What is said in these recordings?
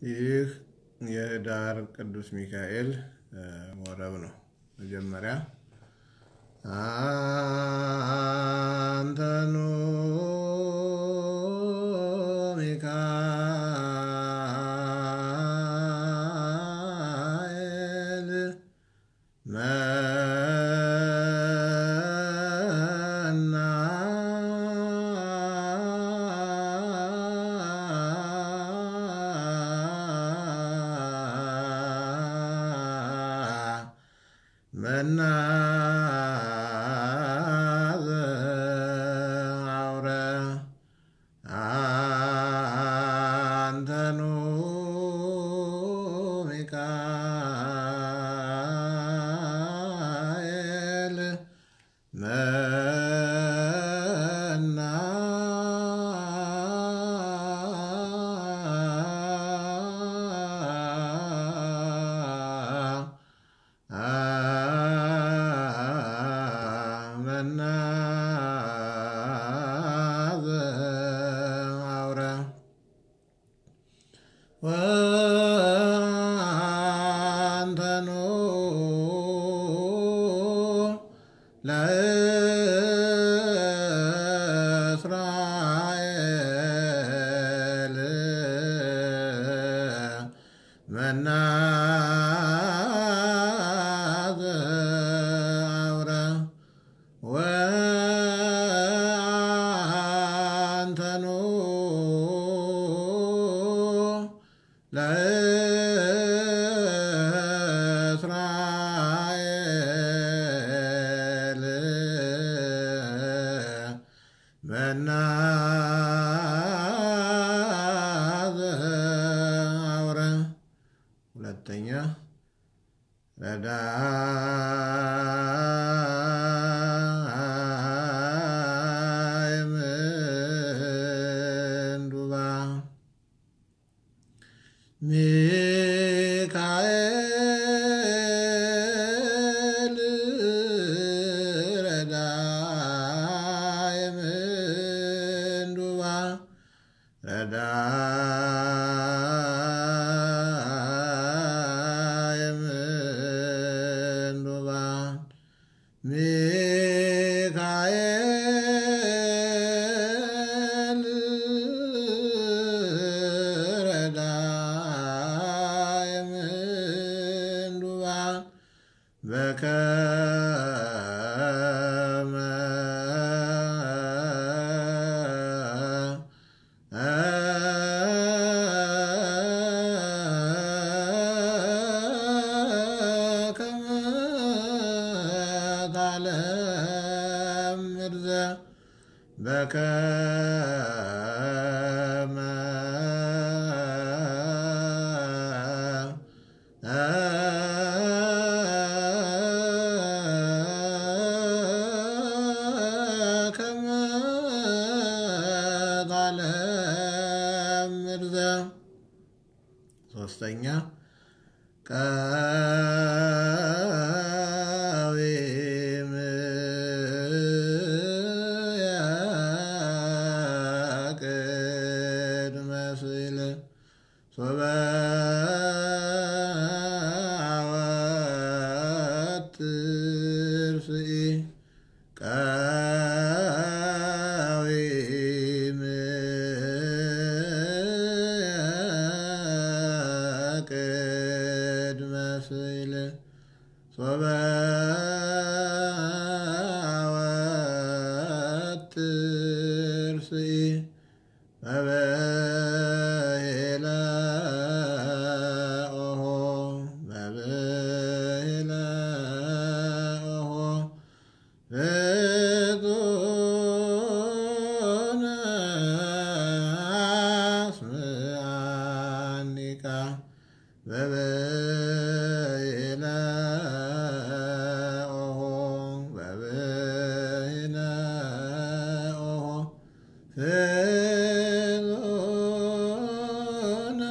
ይህ የዳር ቅዱስ ሚካኤል ወረብ ነው። መጀመሪያ አንተኑ ሚካኤል መና ዘአውረ አንተኑ ሚካኤል መና ዘአውረ ወአንተኑ ለእስራኤል መና ዘአውረ ወአንተኑ ለእስራኤል መና ዘአውረ ሁለተኛ ረዳይ ምንዱባ ሚካኤል ረዳይ ምንዱባ ረዳይ ምንዱባ ሚካኤል ረዳይ ምንዱባ በከመ ታለምድ በከመ ታለምድ ሶስተኛ ቀዊም ቅድመ ስእለ ሶበ አወትር ስኢ ቀዊም ቅድመ ስእለ ሶበ አወትር ስኢ መብሄለ ኦሆ መብሄለ ኦሆ ፍጡነ አስምዓኒቃ መብሄለ ኦሆ መብሄለ ኦሆ ፍጡነ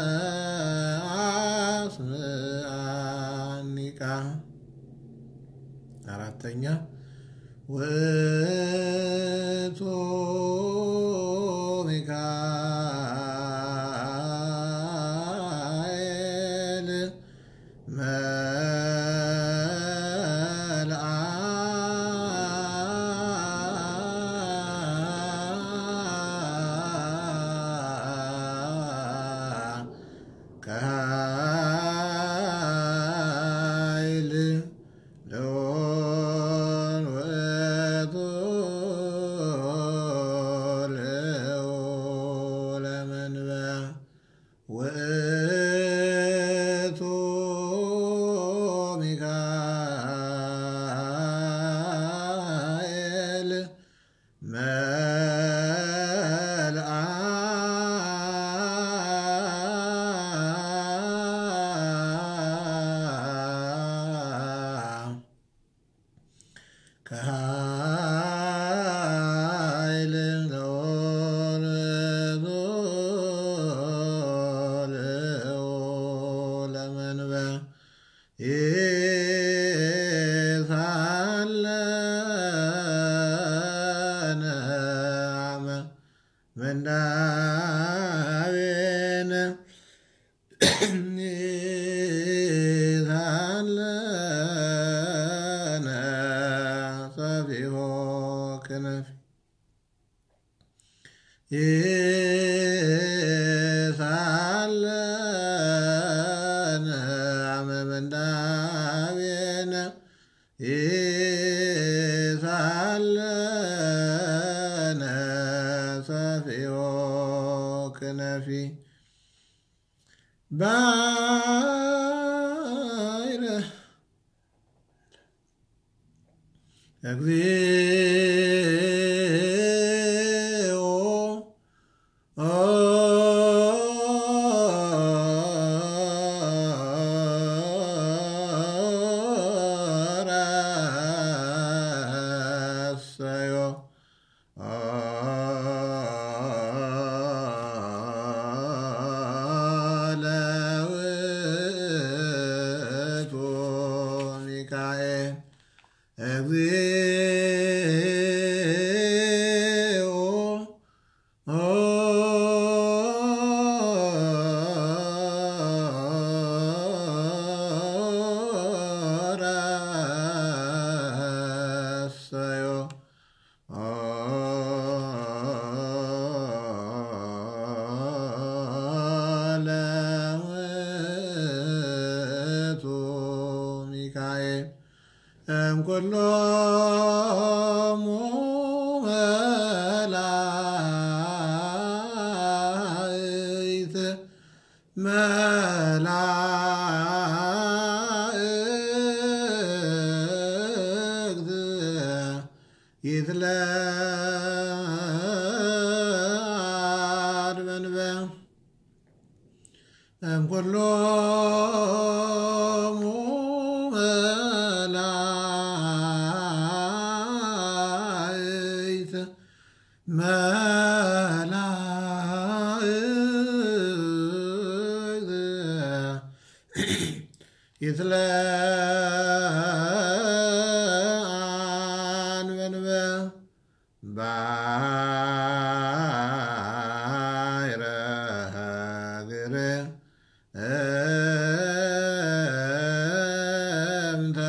አስምዓኒቃ አራተኛ ውእቱ ሚካኤል ውእቱ ሚካኤል ከኃይል ለመንበር ይሳለነ አመ ምንዳቤነ ይሳለነ ሰፊሆ ክነፊ ይሳለነ አመ ምንዳቤነ ይሳለነ ሰፊሆ ክነፊ ባይረ እግዚኦ ረሰዮ ለውእቱ ሚካኤል እግዚኦ ረሰዮ ለውእቱ ሚካኤል እምኩሎሙ መላእክት መላእክት ይትለአል መንበር እምኩሎሙ መላእክት መላእክት ይትለአል መንበር ባይረ ሀገረ እምተ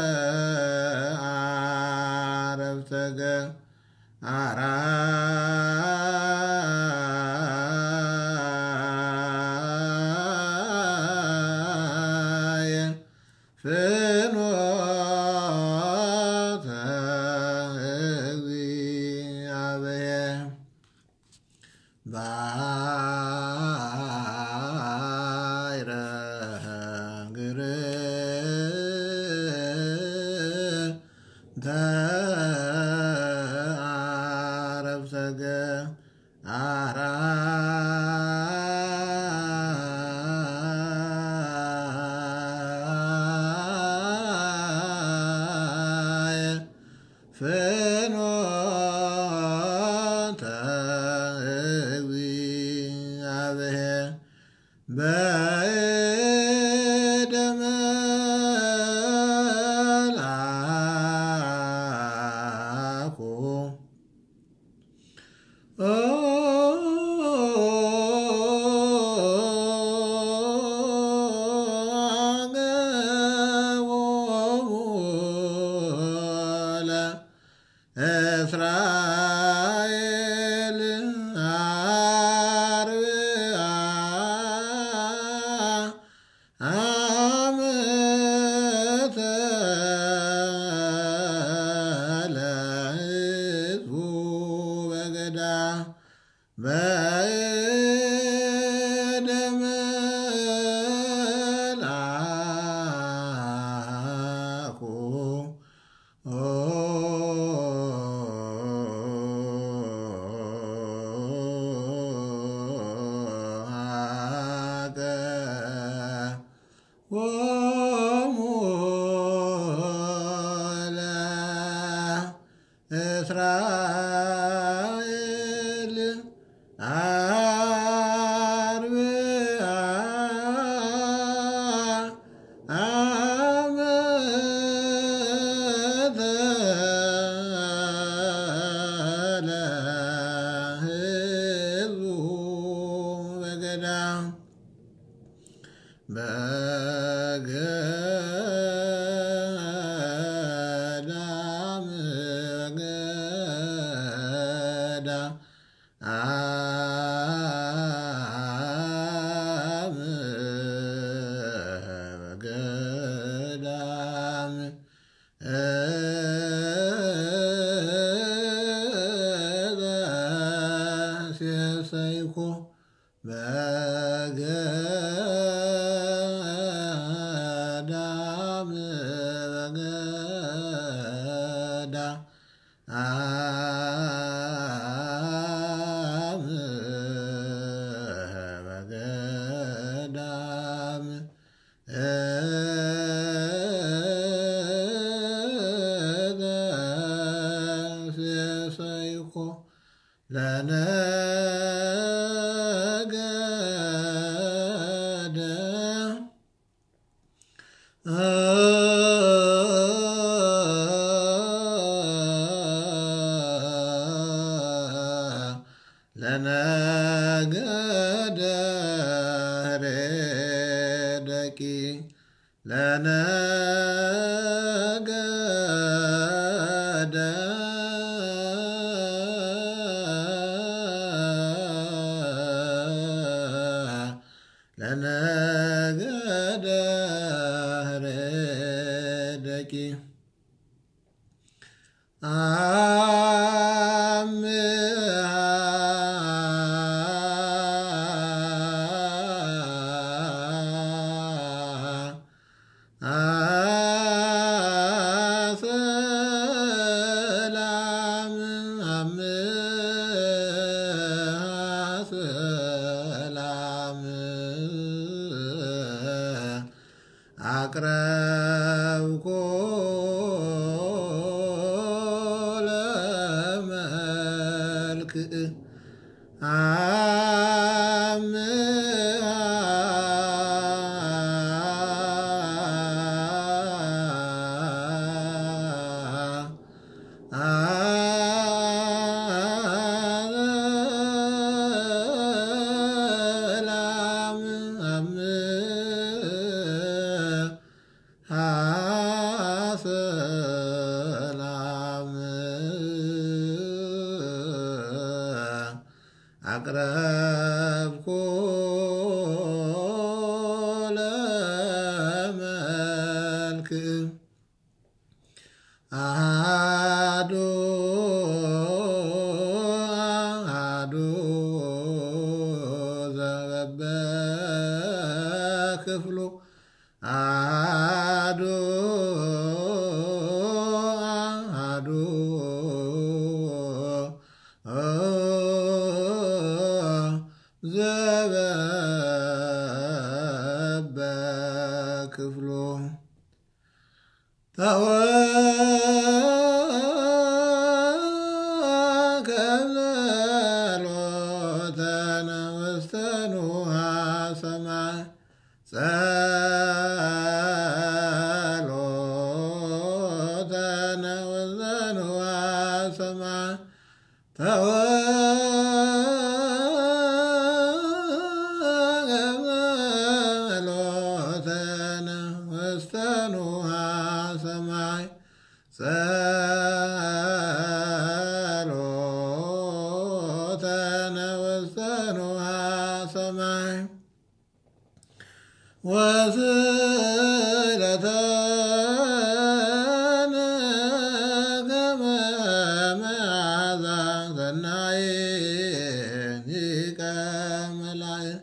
አረብተገ አራየ ፍኖተ እግዚአብሔር ባይረ ሀገረ እንተ አረብተገ አራየ ፍኖተ እግዚአብሔር በእደ መልአኩ አገቦሙ ለእስራኤል አርብዓ በገዳም ሲሰይኮ በገዳም በገዳም ሲሰይኮ ለነገደ ለነገደ ሬደቂ ለነገደ ለነገደ ሬደቂ ሰላም ሰላም አቅረብኮ ለመልክዕ ሰላም አቅረብኮ ለመልክዕ አሐዱ አሐዱ ዘበበክፍሉ አሐዱ አሐዱ ዘበበክፍሉ ተወከዘሎተነ ውስተ ኑሃ ሰማይ ጸሎተነ ውስተ ኑሃ ሰማይ ተወከዘሎተነ ውስተ ኑሃ ሰማይ ጸሎተነ ውስተ ኑሃ ሰማይ ወስእለተነ ከመ መዓዛ ሰናይ ሊቀ መላእክት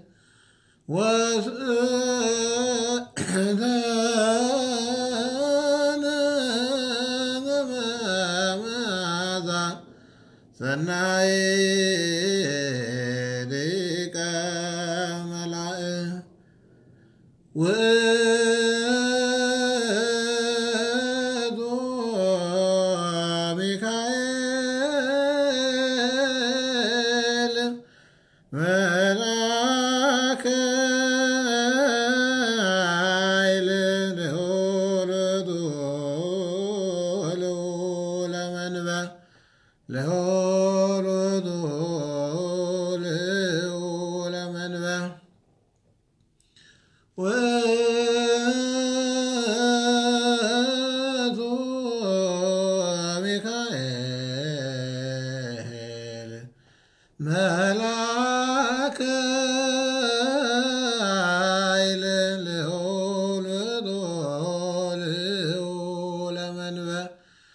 ወስእለተነ ከመ መዓዛ ሰናይ ሊቀ መላእክት ውእቱ ሚካኤል መልአከ ኃይል ልዑል ለመንበር ልዑል ለመንበር ውእቱ ሚካኤል መልአከ ኃይል ልዑል ልዑለ መንበር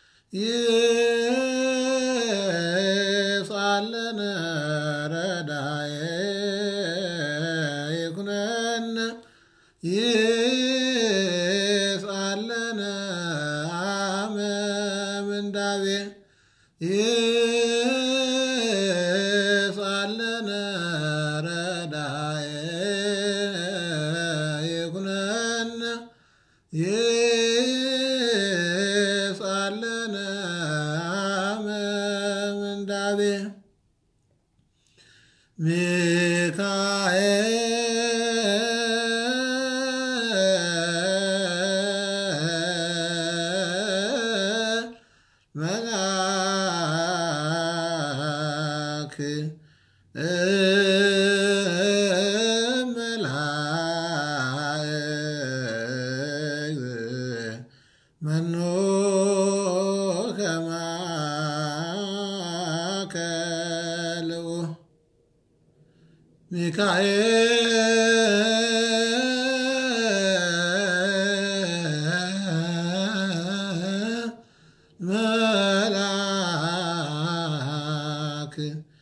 ይፍዓለነ ረዳኤ ይኩነነ ይፍዓለነ አመ ምንዳቤ ይፍዓለነ ረዳኤ ይኩነነ ይፍዓለነ አመ ምንዳቤ ሚካኤል መልአክ እመላእክት መኑ ከማከ ልዑል ሚካኤል መልአክ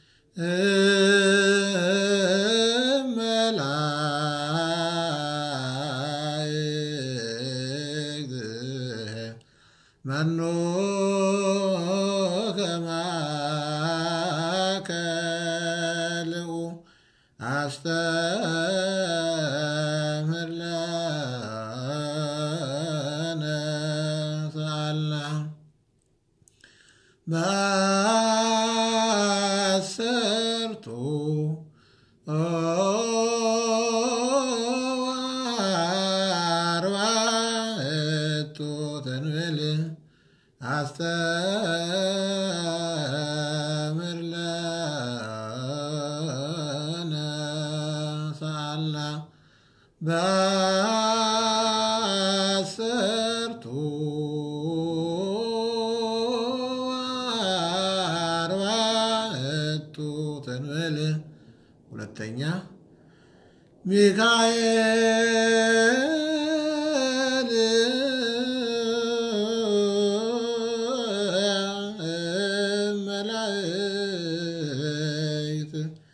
እመላእክት መኑ ከማከ ልዑል አስተምህር ለነ ሰአልና በአሰርቱ ወአርባዕቱ ተንቤል አስተምህር ለነ ሰአልና በአሰርቱ ወአርባዕቱ ተንቤል ሁለተኛ ሚካኤል መላእክት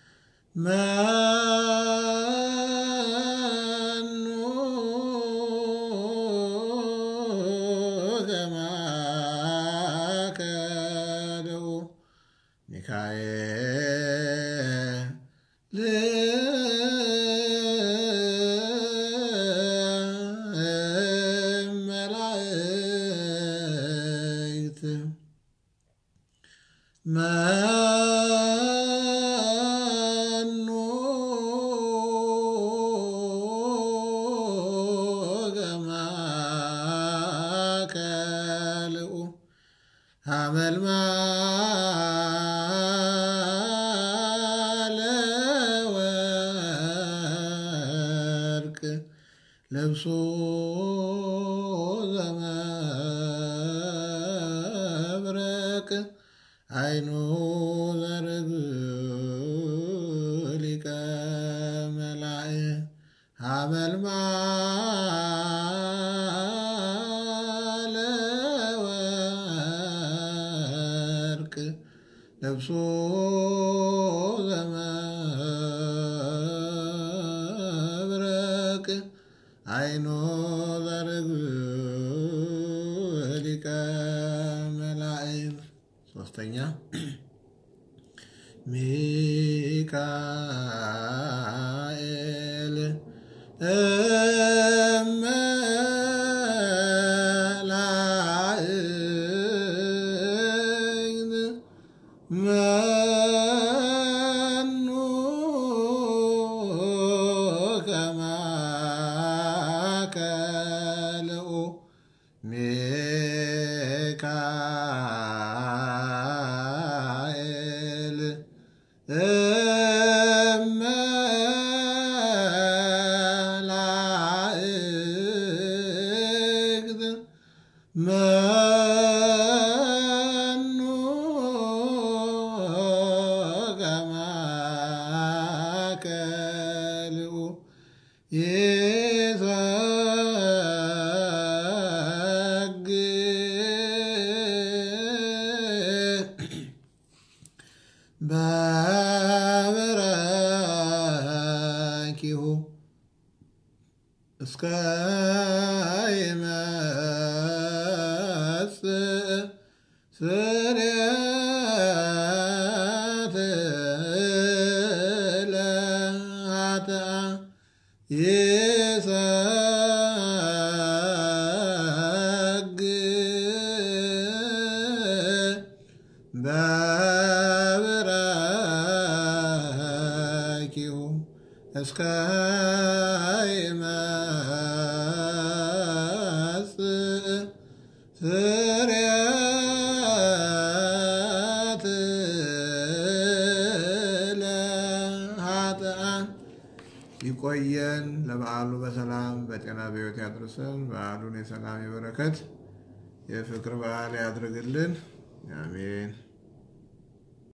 መኑ ከማከ ልዑል ሚካኤል መላእክት መኑ ከማከ ልዑል ሐመልማለ ወርቅ ልብሱ ዘመብረቅ አይኑ ዘርግብ ሊቀ መላእክት ሐመልማለ ወርቅ ልብሱ ዘመብረቅ አይኑ ዘርግብ ሊቀ መላእክት ሶስተኛ ሚካኤል መላእክት መኑ ከማከ ልዑል ሚካኤል መላእክት ይሰግ በብረኪሁ እስከ ይመጽእ ስርየት ለኃጥኣን ይሰግ በብረኪሁ እስከ ይመጽእ ስርየት ለኃጥኣን። ይቆየን። ለበዓሉ በሰላም በጤና በሕይወት ያድርሰን። በዓሉን የሰላም የበረከት የፍቅር በዓል ያድርግልን። አሜን።